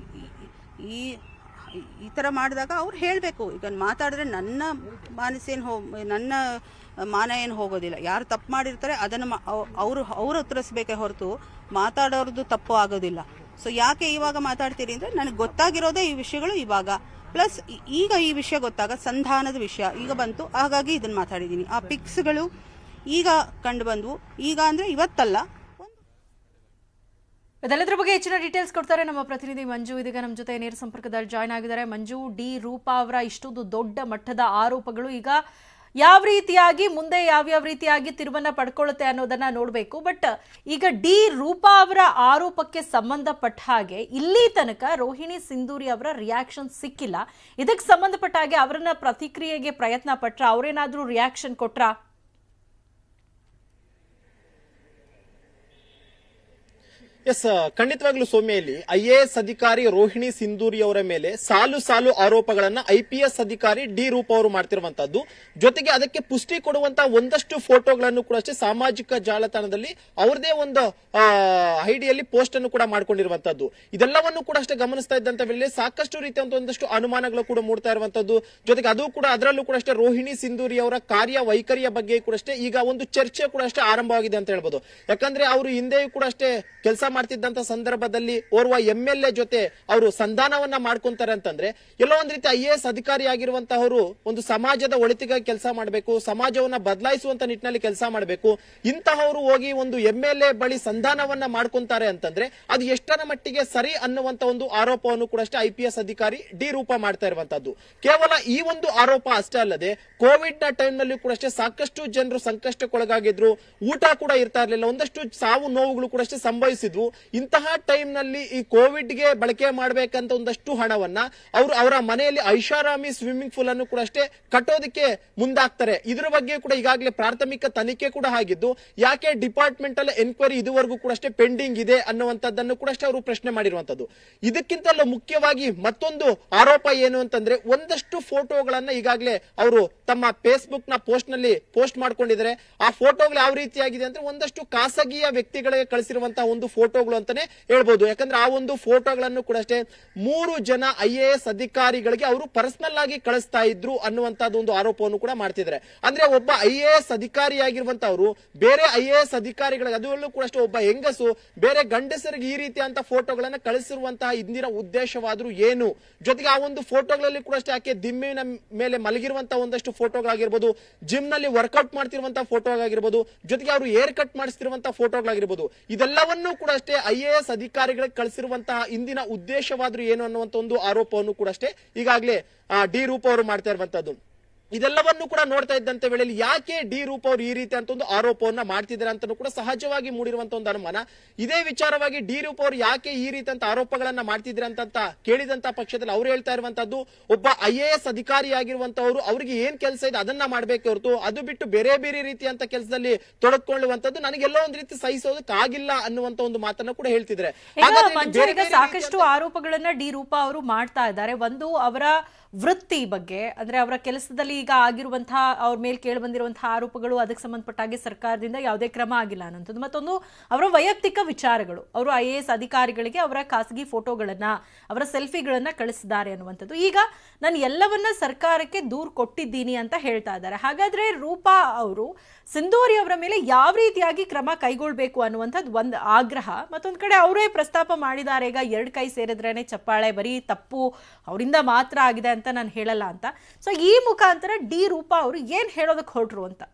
ಈ ಈ ಥರ ಮಾಡಿದಾಗ ಅವ್ರು ಹೇಳಬೇಕು. ಈಗ ಮಾತಾಡಿದ್ರೆ ನನ್ನ ಮಾನಸೇನು ಹೋ ನನ್ನ ಮಾನ ಏನು ಹೋಗೋದಿಲ್ಲ. ಯಾರು ತಪ್ಪು ಮಾಡಿರ್ತಾರೆ ಅದನ್ನು ಅವರು ಅವ್ರು ಉತ್ತರಿಸ್ಬೇಕೇ ಹೊರತು ಮಾತಾಡೋರ್ದು ತಪ್ಪು ಆಗೋದಿಲ್ಲ. ಸೊ ಯಾಕೆ ಇವಾಗ ಮಾತಾಡ್ತೀರಿ ಅಂದರೆ, ನನಗೆ ಗೊತ್ತಾಗಿರೋದೇ ಈ ವಿಷಯಗಳು ಇವಾಗ. ಪ್ಲಸ್ ಈಗ ಈ ವಿಷಯ ಗೊತ್ತಾಗ ಸಂಧಾನದ ವಿಷಯ ಈಗ ಬಂತು, ಹಾಗಾಗಿ ಇದನ್ನು ಮಾತಾಡಿದ್ದೀನಿ. ಆ ಪಿಕ್ಸ್ಗಳು ಈಗ ಕಂಡು ಬಂದವು. ಈಗ ಅಂದರೆ ಇವತ್ತಲ್ಲ. ಇದೆಲ್ಲದ್ರ ಬಗ್ಗೆ ಹೆಚ್ಚಿನ ಡೀಟೇಲ್ಸ್ ಕೊಡ್ತಾರೆ ನಮ್ಮ ಪ್ರತಿನಿಧಿ ಮಂಜು. ಇದೀಗ ನಮ್ಮ ಜೊತೆ ನೇರ ಸಂಪರ್ಕದಲ್ಲಿ ಜಾಯ್ನ್ ಆಗಿದ್ದಾರೆ. ಮಂಜು, ಡಿ ರೂಪಾ ಅವರ ಇಷ್ಟೊಂದು ದೊಡ್ಡ ಮಟ್ಟದ ಆರೋಪಗಳು ಈಗ ಯಾವ ರೀತಿಯಾಗಿ ಮುಂದೆ ಯಾವ್ಯಾವ ರೀತಿಯಾಗಿ ತಿರುವನ್ನ ಪಡ್ಕೊಳ್ಳುತ್ತೆ ಅನ್ನೋದನ್ನ ನೋಡಬೇಕು. ಬಟ್ ಈಗ ಡಿ ರೂಪಾ ಅವರ ಆರೋಪಕ್ಕೆ ಸಂಬಂಧಪಟ್ಟ ಹಾಗೆ ಇಲ್ಲಿ ತನಕ ರೋಹಿಣಿ ಸಿಂಧೂರಿ ಅವರ ರಿಯಾಕ್ಷನ್ ಸಿಕ್ಕಿಲ್ಲ. ಇದಕ್ಕೆ ಸಂಬಂಧಪಟ್ಟ ಹಾಗೆ ಅವರನ್ನ ಪ್ರತಿಕ್ರಿಯೆಗೆ ಪ್ರಯತ್ನ ಪಟ್ರ, ಅವರೇನಾದ್ರೂ ರಿಯಾಕ್ಷನ್ ಕೊಟ್ರಾ? ಎಸ್, ಖಂಡಿತವಾಗ್ಲೂ ಸೌಮ್ಯಲ್ಲಿ ಐ ಎ ಎಸ್ ಅಧಿಕಾರಿ ರೋಹಿಣಿ ಸಿಂಧೂರಿ ಅವರ ಮೇಲೆ ಸಾಲು ಸಾಲು ಆರೋಪಗಳನ್ನ ಐ ಪಿ ಎಸ್ ಅಧಿಕಾರಿ ಡಿ ರೂಪ ಅವರು ಮಾಡ್ತಿರುವಂತದ್ದು. ಜೊತೆಗೆ ಅದಕ್ಕೆ ಪುಷ್ಟಿ ಕೊಡುವಂತಹ ಒಂದಷ್ಟು ಫೋಟೋಗಳನ್ನು ಕೂಡ ಅಷ್ಟೇ ಸಾಮಾಜಿಕ ಜಾಲತಾಣದಲ್ಲಿ ಅವ್ರದೇ ಒಂದು ಐಡಿಯಲ್ಲಿ ಪೋಸ್ಟ್ ಅನ್ನು ಕೂಡ ಮಾಡ್ಕೊಂಡಿರುವಂತದ್ದು. ಇದೆಲ್ಲವನ್ನು ಕೂಡ ಅಷ್ಟೇ ಗಮನಿಸ್ತಾ ಇದ್ದಂತ ವೇಳೆ ಸಾಕಷ್ಟು ರೀತಿಯ ಒಂದಷ್ಟು ಅನುಮಾನಗಳು ಕೂಡ ಮೂಡ್ತಾ ಇರುವಂತದ್ದು. ಜೊತೆಗೆ ಅದು ಕೂಡ ಅದರಲ್ಲೂ ಕೂಡ ಅಷ್ಟೇ ರೋಹಿಣಿ ಸಿಂಧೂರಿ ಅವರ ಕಾರ್ಯ ವೈಖರಿಯ ಬಗ್ಗೆ ಕೂಡ ಅಷ್ಟೇ ಈಗ ಒಂದು ಚರ್ಚೆ ಕೂಡ ಅಷ್ಟೇ ಆರಂಭವಾಗಿದೆ ಅಂತ ಹೇಳ್ಬೋದು. ಯಾಕಂದ್ರೆ ಅವರು ಹಿಂದೆಯೂ ಕೂಡ ಅಷ್ಟೇ ಕೆಲಸ ಮಾಡ್ತಿದ್ದಂತ ಸಂದರ್ಭದಲ್ಲಿ ಓರ್ವ ಎಂ ಎಲ್ ಎ ಜೊತೆ ಅವರು ಸಂಧಾನವನ್ನ ಮಾಡ್ಕೊಂತಾರೆ ಅಂತಂದ್ರೆ ಎಲ್ಲೋ ಒಂದ್ ರೀತಿ ಐ ಎ ಎಸ್ ಅಧಿಕಾರಿ ಆಗಿರುವಂತಹವರು ಒಂದು ಸಮಾಜದ ಒಳಿತಿಗಾಗಿ ಕೆಲಸ ಮಾಡಬೇಕು, ಸಮಾಜವನ್ನ ಬದಲಾಯಿಸುವಂತ ನಿಟ್ಟಿನಲ್ಲಿ ಕೆಲಸ ಮಾಡಬೇಕು. ಇಂತಹವರು ಹೋಗಿ ಒಂದು ಎಂ ಎಲ್ ಎ ಬಳಿ ಸಂಧಾನವನ್ನ ಮಾಡ್ಕೊಂತಾರೆ ಅಂತಂದ್ರೆ ಅದು ಎಷ್ಟರ ಮಟ್ಟಿಗೆ ಸರಿ ಅನ್ನುವಂತ ಒಂದು ಆರೋಪವನ್ನು ಕೂಡ ಅಷ್ಟೇ ಐ ಪಿ ಎಸ್ ಅಧಿಕಾರಿ ಡಿ ರೂಪ ಮಾಡ್ತಾ ಇರುವಂತದ್ದು. ಕೇವಲ ಈ ಒಂದು ಆರೋಪ ಅಷ್ಟೇ ಅಲ್ಲದೆ ಕೋವಿಡ್ ನ ಟೈಮ್ ನಲ್ಲಿ ಕೂಡ ಅಷ್ಟೇ ಸಾಕಷ್ಟು ಜನರು ಸಂಕಷ್ಟಕ್ಕೊಳಗಾಗಿದ್ರು, ಊಟ ಕೂಡ ಇರ್ತಾ ಇರಲಿಲ್ಲ, ಒಂದಷ್ಟು ಸಾವು ನೋವುಗಳು ಕೂಡ ಅಷ್ಟೇ ಸಂಭವಿಸಿದ್ವು. ಇಂತಹ ಟೈಮ್ ನಲ್ಲಿ ಈ ಕೋವಿಡ್ ಗೆ ಬಳಕೆ ಮಾಡಬೇಕಂತ ಒಂದಷ್ಟು ಹಣವನ್ನ ಅವರು ಅವರ ಮನೆಯಲ್ಲಿ ಐಷಾರಾಮಿ ಸ್ವಿಮ್ಮಿಂಗ್ ಪೂಲ್ ಅನ್ನು ಕೂಡ ಅಷ್ಟೇ ಕಟ್ಟೋದಕ್ಕೆ ಮುಂದಾಗ್ತಾರೆ. ಇದ್ರ ಬಗ್ಗೆ ಕೂಡ ಈಗಾಗಲೇ ಪ್ರಾಥಮಿಕ ತನಿಖೆ ಕೂಡ ಆಗಿದ್ದು, ಯಾಕೆ ಡಿಪಾರ್ಟ್ಮೆಂಟಲ್ ಎನ್ಕ್ವೈರಿ ಇದುವರೆಗೂ ಕೂಡ ಅಷ್ಟೇ ಪೆಂಡಿಂಗ್ ಇದೆ ಅನ್ನುವಂಥದ್ದನ್ನು ಕೂಡ ಅಷ್ಟೇ ಅವರು ಪ್ರಶ್ನೆ ಮಾಡಿರುವಂತದ್ದು. ಇದಕ್ಕಿಂತಲೂ ಮುಖ್ಯವಾಗಿ ಮತ್ತೊಂದು ಆರೋಪ ಏನು ಅಂತಂದ್ರೆ, ಒಂದಷ್ಟು ಫೋಟೋಗಳನ್ನ ಈಗಾಗಲೇ ಅವರು ತಮ್ಮ ಫೇಸ್ಬುಕ್ ನ ಪೋಸ್ಟ್ ನಲ್ಲಿ ಪೋಸ್ಟ್ ಮಾಡ್ಕೊಂಡಿದ್ದಾರೆ. ಆ ಫೋಟೋಗಳು ಯಾವ ರೀತಿಯಾಗಿದೆ ಅಂದ್ರೆ ಒಂದಷ್ಟು ಖಾಸಗಿಯ ವ್ಯಕ್ತಿಗಳಿಗೆ ಕಳಿಸಿರುವಂತಹ ಒಂದು ಫೋಟೋಗಳು ಅಂತಾನೆ ಹೇಳ್ಬೋದು. ಯಾಕಂದ್ರೆ ಆ ಒಂದು ಫೋಟೋಗಳನ್ನು ಕೂಡ ಅಷ್ಟೇ ಮೂರು ಜನ ಐ ಎ ಎಸ್ ಅಧಿಕಾರಿಗಳಿಗೆ ಅವರು ಪರ್ಸನಲ್ ಆಗಿ ಕಳಿಸ್ತಾ ಇದ್ರು ಅನ್ನುವಂತದ್ದು ಒಂದು ಆರೋಪವನ್ನು ಕೂಡ ಮಾಡ್ತಿದ್ದಾರೆ. ಅಂದ್ರೆ ಒಬ್ಬ ಐ ಎ ಎಸ್ ಅಧಿಕಾರಿಯಾಗಿರುವಂತವರು ಬೇರೆ ಐ ಎ ಎಸ್ ಅಧಿಕಾರಿಗಳಿಗೆ, ಅದರಲ್ಲೂ ಕೂಡ ಅಷ್ಟೇ ಒಬ್ಬ ಹೆಂಗಸು ಬೇರೆ ಗಂಡಸರಿಗೆ ಈ ರೀತಿಯಂತ ಫೋಟೋಗಳನ್ನ ಕಳಿಸಿರುವಂತಹ ಇಂದಿನ ಉದ್ದೇಶವಾದ್ರೂ ಏನು? ಜೊತೆಗೆ ಆ ಒಂದು ಫೋಟೋಗಳಲ್ಲಿ ಕೂಡ ಅಷ್ಟೇ ಆಕೆ ದಿಮ್ಮಿನ ಮೇಲೆ ಮಲಗಿರುವಂತಹ ಒಂದಷ್ಟು ಫೋಟೋಗಳಾಗಿರ್ಬೋದು, ಜಿಮ್ ನಲ್ಲಿ ವರ್ಕೌಟ್ ಮಾಡ್ತಿರುವಂತಹ ಫೋಟೋಗಳಾಗಿರ್ಬೋದು, ಜೊತೆಗೆ ಅವರು ಏರ್ ಕಟ್ ಮಾಡಿಸ್ತಿರುವಂತಹ ಫೋಟೋಗಳಾಗಿರ್ಬೋದು, ಇದೆಲ್ಲವನ್ನೂ ಕೂಡ ಅಷ್ಟೇ ಐ ಎ ಎಸ್ ಅಧಿಕಾರಿಗಳಿಗೆ ಕಳಿಸಿರುವಂತಹ ಇಂದಿನ ಉದ್ದೇಶವಾದ್ರೂ ಏನು ಅನ್ನುವಂತ ಒಂದು ಆರೋಪವನ್ನು ಕೂಡ ಅಷ್ಟೇ ಈಗಾಗಲೇ ಡಿ ರೂಪ ಅವರು ಮಾಡ್ತಾ ಇರುವಂತದ್ದು. ಇದೆಲ್ಲವನ್ನು ಕೂಡ ನೋಡ್ತಾ ಇದ್ದಂತ ವೇಳೆಯಲ್ಲಿ ಯಾಕೆ ಡಿ ರೂಪ ಅವರು ಈ ರೀತಿ ಅಂತ ಒಂದು ಆರೋಪವನ್ನ ಮಾಡ್ತಿದ್ದಾರೆ ಅಂತ ಕೂಡ ಸಹಜವಾಗಿ ಮೂಡಿರುವಂತ ಒಂದು ಅನುಮಾನ. ಇದೇ ವಿಚಾರವಾಗಿ ಡಿ ರೂಪ ಅವರು ಯಾಕೆ ಈ ರೀತಿ ಅಂತ ಆರೋಪಗಳನ್ನ ಮಾಡ್ತಿದ್ರೆ ಅಂತ ಕೇಳಿದಂತ ಪಕ್ಷದಲ್ಲಿ ಅವ್ರು ಹೇಳ್ತಾ ಇರುವಂತದ್ದು, ಒಬ್ಬ ಐ ಎ ಎಸ್ ಅಧಿಕಾರಿಯಾಗಿರುವಂತವ್ರು ಅವ್ರಿಗೆ ಏನ್ ಕೆಲಸ ಇದೆ ಅದನ್ನ ಮಾಡ್ಬೇಕೆ ಹೊರತು ಅದು ಬಿಟ್ಟು ಬೇರೆ ಬೇರೆ ರೀತಿಯಂತ ಕೆಲಸದಲ್ಲಿ ತೊಡಕೊಳ್ಳುವಂತದ್ದು ನನಗೆಲ್ಲೋ ಒಂದ್ ರೀತಿ ಸಹಿಸೋದಕ್ಕಾಗಿಲ್ಲ ಅನ್ನುವಂತ ಒಂದು ಮಾತನ್ನ ಕೂಡ ಹೇಳ್ತಿದ್ರೆ. ಸಾಕಷ್ಟು ಆರೋಪಗಳನ್ನ ಡಿ ರೂಪ ಅವರು ಮಾಡ್ತಾ ಇದ್ದಾರೆ. ಒಂದು ಅವರ ವೃತ್ತಿ ಬಗ್ಗೆ, ಅಂದ್ರೆ ಅವರ ಕೆಲಸದಲ್ಲಿ ಈಗ ಆಗಿರುವಂತಹ ಅವ್ರ ಮೇಲೆ ಕೇಳಿ ಬಂದಿರುವಂತಹ ಆರೋಪಗಳು, ಅದಕ್ಕೆ ಸಂಬಂಧಪಟ್ಟಾಗಿ ಸರ್ಕಾರದಿಂದ ಯಾವುದೇ ಕ್ರಮ ಆಗಿಲ್ಲ ಅನ್ನೋದು. ಮತ್ತೊಂದು ಅವರ ವೈಯಕ್ತಿಕ ವಿಚಾರಗಳು, ಅವರು ಐ ಎ ಎಸ್ ಅಧಿಕಾರಿಗಳಿಗೆ ಅವರ ಖಾಸಗಿ ಫೋಟೋಗಳನ್ನ, ಅವರ ಸೆಲ್ಫಿಗಳನ್ನ ಕಳಿಸಿದ್ದಾರೆ ಅನ್ನುವಂಥದ್ದು. ಈಗ ನಾನು ಎಲ್ಲವನ್ನ ಸರ್ಕಾರಕ್ಕೆ ದೂರು ಕೊಟ್ಟಿದ್ದೀನಿ ಅಂತ ಹೇಳ್ತಾ ಇದ್ದಾರೆ. ಹಾಗಾದ್ರೆ ರೂಪಾ ಅವರು ಸಿಂಧೂರಿ ಅವರ ಮೇಲೆ ಯಾವ ರೀತಿಯಾಗಿ ಕ್ರಮ ಕೈಗೊಳ್ಬೇಕು ಅನ್ನುವಂಥದ್ದು ಒಂದು ಆಗ್ರಹ. ಮತ್ತೊಂದು ಕಡೆ ಅವರೇ ಪ್ರಸ್ತಾಪ ಮಾಡಿದ್ದಾರೆ, ಈಗ ಎರಡು ಕೈ ಸೇರಿದ್ರೇನೆ ಚಪ್ಪಾಳೆ, ಬರೀ ತಪ್ಪು ಅವರಿಂದ ಮಾತ್ರ ಆಗಿದೆ ಅಂತ ನಾನು ಹೇಳಲ್ಲ ಅಂತ. ಸೊ ಈ ಮುಖಾಂತರ ಡಿ ರೂಪಾ ಅವರು ಏನ್ ಹೇಳೋದಕ್ಕೆ ಹೊರಟ್ರು ಅಂತ.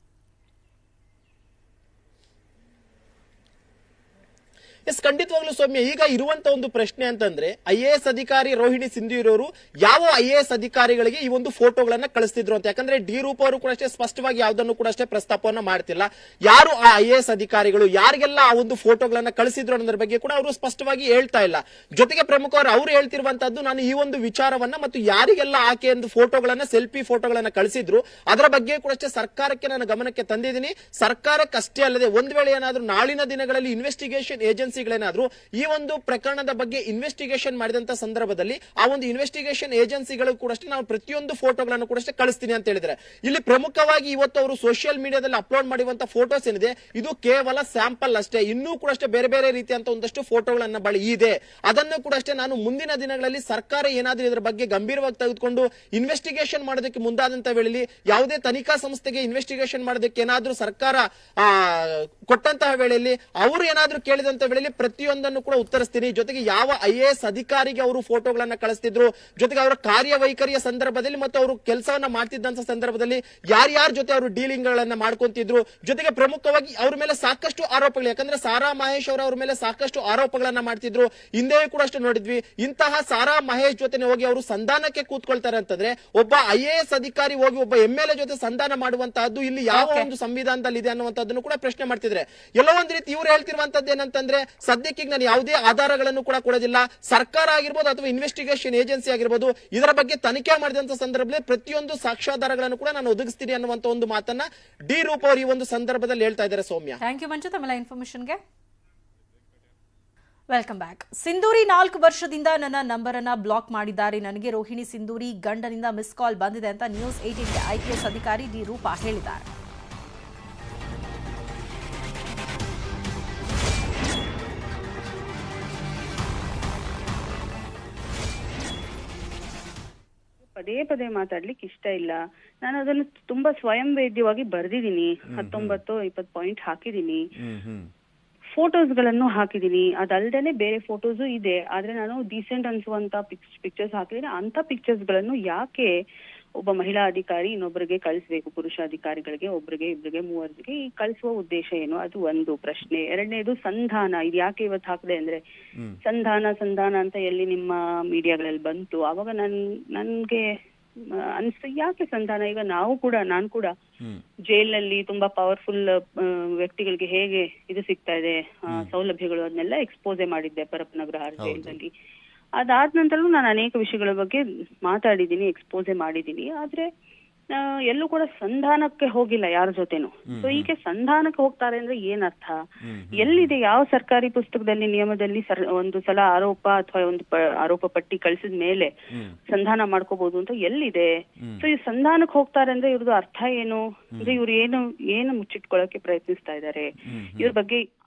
ಎಸ್, ಖಂಡಿತವಾಗ್ಲೂ ಸೌಮ್ಯ, ಈಗ ಇರುವಂತ ಒಂದು ಪ್ರಶ್ನೆ ಅಂತಂದ್ರೆ ಐ ಎ ಎಸ್ ಅಧಿಕಾರಿ ರೋಹಿಣಿ ಸಿಂಧೂರಿ ಅವರು ಯಾವ ಐ ಎ ಎಸ್ ಅಧಿಕಾರಿಗಳಿಗೆ ಈ ಒಂದು ಫೋಟೋಗಳನ್ನ ಕಳಿಸ್ತಿದ್ರು ಅಂತ. ಯಾಕಂದ್ರೆ ಡಿ ರೂಪ ಅವರು ಕೂಡ ಅಷ್ಟೇ ಸ್ಪಷ್ಟವಾಗಿ ಯಾವುದನ್ನು ಕೂಡ ಅಷ್ಟೇ ಪ್ರಸ್ತಾಪವನ್ನ ಮಾಡ್ತಿಲ್ಲ. ಯಾರು ಆ ಐ ಎ ಎಸ್ ಅಧಿಕಾರಿಗಳು, ಯಾರಿಗೆಲ್ಲ ಆ ಒಂದು ಫೋಟೋಗಳನ್ನ ಕಳಿಸಿದ್ರು ಅನ್ನೋದ್ರ ಬಗ್ಗೆ ಕೂಡ ಅವರು ಸ್ಪಷ್ಟವಾಗಿ ಹೇಳ್ತಾ ಇಲ್ಲ. ಜೊತೆಗೆ ಪ್ರಮುಖವರು ಅವರು ಹೇಳ್ತಿರುವಂತದ್ದು, ನಾನು ಈ ಒಂದು ವಿಚಾರವನ್ನ ಮತ್ತು ಯಾರಿಗೆಲ್ಲ ಆಕೆ ಒಂದು ಫೋಟೋಗಳನ್ನ, ಸೆಲ್ಫಿ ಫೋಟೋಗಳನ್ನ ಕಳಿಸಿದ್ರು ಅದರ ಬಗ್ಗೆ ಕೂಡ ಅಷ್ಟೇ ಸರ್ಕಾರಕ್ಕೆ ನಾನು ಗಮನಕ್ಕೆ ತಂದಿದ್ದೀನಿ. ಸರ್ಕಾರಕ್ಕೆ ಅಷ್ಟೇ ಅಲ್ಲದೆ ಒಂದ್ ವೇಳೆ ಏನಾದ್ರೂ ನಾಳಿನ ದಿನಗಳಲ್ಲಿ ಇನ್ವೆಸ್ಟಿಗೇಷನ್ ಏಜೆನ್ಸಿ ಏನಾದ್ರು ಈ ಒಂದು ಪ್ರಕರಣದ ಬಗ್ಗೆ ಇನ್ವೆಸ್ಟಿಗೇಷನ್ ಮಾಡಿದಂತ ಸಂದರ್ಭದಲ್ಲಿ ಆ ಒಂದು ಇನ್ವೆಸ್ಟಿಗೇಷನ್ ಏಜೆನ್ಸಿಗಳು ಕೂಡ ಅಷ್ಟೇ ನಾವು ಪ್ರತಿಯೊಂದು ಫೋಟೋಗಳನ್ನು ಕೂಡ ಅಷ್ಟೇ ಕಳಿಸ್ತೀನಿ ಅಂತ ಹೇಳಿದ್ರೆ, ಇಲ್ಲಿ ಪ್ರಮುಖವಾಗಿ ಇವತ್ತು ಅವರು ಸೋಷಿಯಲ್ ಮೀಡಿಯಾದಲ್ಲಿ ಅಪ್ಲೋಡ್ ಮಾಡಿರುವಂತಹ ಫೋಟೋಸ್ ಏನಿದೆ ಇದು ಕೇವಲ ಸ್ಯಾಂಪಲ್ ಅಷ್ಟೇ. ಇನ್ನೂ ಕೂಡ ಅಷ್ಟೇ ಬೇರೆ ಬೇರೆ ರೀತಿಯಂತ ಒಂದಷ್ಟು ಫೋಟೋಗಳನ್ನ ಬಳಿ ಇದೆ. ಅದನ್ನು ಕೂಡ ಅಷ್ಟೇ ನಾನು ಮುಂದಿನ ದಿನಗಳಲ್ಲಿ ಸರ್ಕಾರ ಏನಾದ್ರೂ ಇದರ ಬಗ್ಗೆ ಗಂಭೀರವಾಗಿ ತೆಗೆದುಕೊಂಡು ಇನ್ವೆಸ್ಟಿಗೇಷನ್ ಮಾಡೋದಕ್ಕೆ ಮುಂದಾದಂತ ವೇಳೆಯಲ್ಲಿ, ಯಾವುದೇ ತನಿಖಾ ಸಂಸ್ಥೆಗೆ ಇನ್ವೆಸ್ಟಿಗೇಷನ್ ಮಾಡೋದಕ್ಕೆ ಏನಾದ್ರೂ ಸರ್ಕಾರ ಕೊಟ್ಟಂತಹ ವೇಳೆಯಲ್ಲಿ ಅವರು ಏನಾದ್ರೂ ಕೇಳಿದಂತ ವೇಳೆಯಲ್ಲಿ ಪ್ರತಿಯೊಂದನ್ನು ಕೂಡ ಉತ್ತರಿಸ್ತೀನಿ. ಜೊತೆಗೆ ಯಾವ ಐ ಎ ಎಸ್ ಅಧಿಕಾರಿಗೆ ಅವರು ಫೋಟೋಗಳನ್ನ ಕಳಿಸ್ತಿದ್ರು, ಜೊತೆಗೆ ಅವರ ಕಾರ್ಯವೈಖರಿಯ ಸಂದರ್ಭದಲ್ಲಿ ಮತ್ತು ಅವರು ಕೆಲಸವನ್ನ ಮಾಡ್ತಿದ್ದಂತ ಸಂದರ್ಭದಲ್ಲಿ ಯಾರ್ಯಾರ ಜೊತೆ ಅವರು ಡೀಲಿಂಗ್ ಗಳನ್ನ ಮಾಡ್ಕೊಂತಿದ್ರು, ಜೊತೆಗೆ ಪ್ರಮುಖವಾಗಿ ಅವ್ರ ಮೇಲೆ ಸಾಕಷ್ಟು ಆರೋಪಗಳು, ಯಾಕಂದ್ರೆ ಸಾರಾ ಮಹೇಶ್ ಅವರ ಅವ್ರ ಮೇಲೆ ಸಾಕಷ್ಟು ಆರೋಪಗಳನ್ನ ಮಾಡ್ತಿದ್ರು. ಹಿಂದೆ ಕೂಡ ಅಷ್ಟು ನೋಡಿದ್ವಿ. ಇಂತಹ ಸಾರಾ ಮಹೇಶ್ ಜೊತೆ ಹೋಗಿ ಅವರು ಸಂಧಾನಕ್ಕೆ ಕೂತ್ಕೊಳ್ತಾರೆ ಅಂತಂದ್ರೆ, ಒಬ್ಬ ಐ ಎ ಎಸ್ ಅಧಿಕಾರಿ ಹೋಗಿ ಒಬ್ಬ ಎಂ ಎಲ್ ಎ ಜೊತೆ ಸಂಧಾನ ಮಾಡುವಂತಹದ್ದು ಇಲ್ಲಿ ಯಾವ ಒಂದು ಸಂವಿಧಾನದಲ್ಲಿ ಇದೆ ಅನ್ನುವಂಥದ್ದನ್ನು ಕೂಡ ಪ್ರಶ್ನೆ ಮಾಡ್ತಿದ್ರೆ, ಎಲ್ಲೋ ಒಂದ್ ರೀತಿ ಇವ್ರು ಹೇಳ್ತಿರುವಂತದ್ದು ಏನಂತಂದ್ರೆ, ಸದ್ಯಕ್ಕೆ ನಾನು ಯಾವುದೇ ಆಧಾರಗಳನ್ನು ಕೂಡ ಕೊಡೋದಿಲ್ಲ, ಸರ್ಕಾರ ಆಗಿರ್ಬೋದು ಅಥವಾ ಇನ್ವೆಸ್ಟಿಗೇಷನ್ ಏಜೆನ್ಸಿ ಆಗಿರ್ಬೋದು ಇದರ ಬಗ್ಗೆ ತನಿಖೆ ಮಾಡಿದಂತ ಸಂದರ್ಭದಲ್ಲಿ ಪ್ರತಿಯೊಂದು ಸಾಕ್ಷ್ಯಾಧಾರಗಳನ್ನು ಕೂಡ ನಾನು ಒದಗಿಸ್ತೀನಿ ಅನ್ನುವಂತ ಒಂದು ಮಾತನ್ನ ಡಿ ರೂಪ ಅವರು ಈ ಒಂದು ಸಂದರ್ಭದಲ್ಲಿ ಹೇಳ್ತಾ ಇದ್ದಾರೆ. ಸೌಮ್ಯ, ಥ್ಯಾಂಕ್ ಯು ಮಂಜು ತಮ್ಮ ಇನ್ಫಾರ್ಮೇಶನ್ಗೆ. Welcome back. ಸಿಂಧೂರಿ ನಾಲ್ಕು ವರ್ಷದಿಂದ ನನ್ನ ನಂಬರ್ ಅನ್ನ ಬ್ಲಾಕ್ ಮಾಡಿದ್ದಾರೆ. ನನಗೆ ರೋಹಿಣಿ ಸಿಂಧೂರಿ ಗಂಡನಿಂದ ಮಿಸ್ ಕಾಲ್ ಬಂದಿದೆ ಅಂತ ನ್ಯೂಸ್ ಏಟೀನ್ಗೆ ಐ ಪಿ ಎಸ್ ಅಧಿಕಾರಿ ಡಿ ರೂಪಾ ಹೇಳಿದ್ದಾರೆ. ಪದೇ ಪದೇ ಮಾತಾಡ್ಲಿಕ್ಕೆ ಇಷ್ಟ ಇಲ್ಲ. ನಾನು ಅದನ್ನು ತುಂಬಾ ಸ್ವಯಂ ವೇದ್ಯವಾಗಿ ಬರ್ದಿದ್ದೀನಿ. ಹತ್ತೊಂಬತ್ತು ಇಪ್ಪತ್ತು ಪಾಯಿಂಟ್ ಹಾಕಿದೀನಿ, ಫೋಟೋಸ್ ಗಳನ್ನು ಹಾಕಿದೀನಿ. ಅದಲ್ದೇನೆ ಬೇರೆ ಫೋಟೋಸು ಇದೆ. ಆದ್ರೆ ನಾನು ಡೀಸೆಂಟ್ ಅನ್ಸುವಂತ ಪಿಕ್ಚರ್ಸ್ ಹಾಕಿದೀನಿ. ಅಂತ ಪಿಕ್ಚರ್ಸ್ ಗಳನ್ನು ಯಾಕೆ ಒಬ್ಬ ಮಹಿಳಾ ಅಧಿಕಾರಿ ಇನ್ನೊಬ್ಬರಿಗೆ ಕಳಿಸ್ಬೇಕು, ಪುರುಷ ಅಧಿಕಾರಿಗಳಿಗೆ ಒಬ್ಬರಿಗೆ ಇಬ್ಬರಿಗೆ ಮೂವರಿಗೆ ಈ ಕಳಿಸುವ ಉದ್ದೇಶ ಏನು? ಅದು ಒಂದು ಪ್ರಶ್ನೆ. ಎರಡನೇದು ಸಂಧಾನ. ಇದು ಯಾಕೆ ಇವತ್ತು ಹಾಕಿದೆ ಅಂದ್ರೆ, ಸಂಧಾನ ಸಂಧಾನ ಅಂತ ಎಲ್ಲಿ ನಿಮ್ಮ ಮೀಡಿಯಾಗಳಲ್ಲಿ ಬಂತು, ಅವಾಗ ನನ್ ನನ್ಗೆ ಅನ್ಸ್ತು ಯಾಕೆ ಸಂಧಾನ? ಈಗ ನಾವು ಕೂಡ ನಾನು ಕೂಡ ಜೈಲ್ನಲ್ಲಿ ತುಂಬಾ ಪವರ್ಫುಲ್ ವ್ಯಕ್ತಿಗಳಿಗೆ ಹೇಗೆ ಇದು ಸಿಗ್ತಾ ಇದೆ ಸೌಲಭ್ಯಗಳು, ಅದನ್ನೆಲ್ಲ ಎಕ್ಸ್ಪೋಸೆ ಮಾಡಿದ್ದೆ ಪರಪ್ಪನಗ್ರಹಾರ ಜೈಲಿನಲ್ಲಿ. ಅದಾದ ನಂತರನೂ ನಾನು ಅನೇಕ ವಿಷಯಗಳ ಬಗ್ಗೆ ಮಾತಾಡಿದ್ದೀನಿ, ಎಕ್ಸ್ಪೋಸೆ ಮಾಡಿದ್ದೀನಿ. ಆದ್ರೆ ಎಲ್ಲೂ ಕೂಡ ಸಂಧಾನಕ್ಕೆ ಹೋಗಿಲ್ಲ ಯಾರ ಜೊತೆನು. ಸೊ ಈಗ ಸಂಧಾನಕ್ಕೆ ಹೋಗ್ತಾರೆ ಅಂದ್ರೆ ಏನ್ ಅರ್ಥ? ಎಲ್ಲಿದೆ? ಯಾವ ಸರ್ಕಾರಿ ಪುಸ್ತಕದಲ್ಲಿ ನಿಯಮದಲ್ಲಿ ಸರ್ ಒಂದು ಸಲ ಆರೋಪ ಅಥವಾ ಒಂದು ಆರೋಪ ಪಟ್ಟಿ ಕಳ್ಸಿದ ಮೇಲೆ ಸಂಧಾನ ಮಾಡ್ಕೋಬಹುದು ಅಂತ ಎಲ್ಲಿದೆ? ಸೊ ಈ ಸಂಧಾನಕ್ಕೆ ಹೋಗ್ತಾರೆ ಅಂದ್ರೆ ಇವ್ರದ್ದು ಅರ್ಥ ಏನು? ಅಂದ್ರೆ ಇವ್ರು ಏನು ಏನು ಮುಚ್ಚಿಟ್ಕೊಳಕ್ಕೆ ಪ್ರಯತ್ನಿಸ್ತಾ ಇದ್ದಾರೆ? ಇವ್ರ ಬಗ್ಗೆ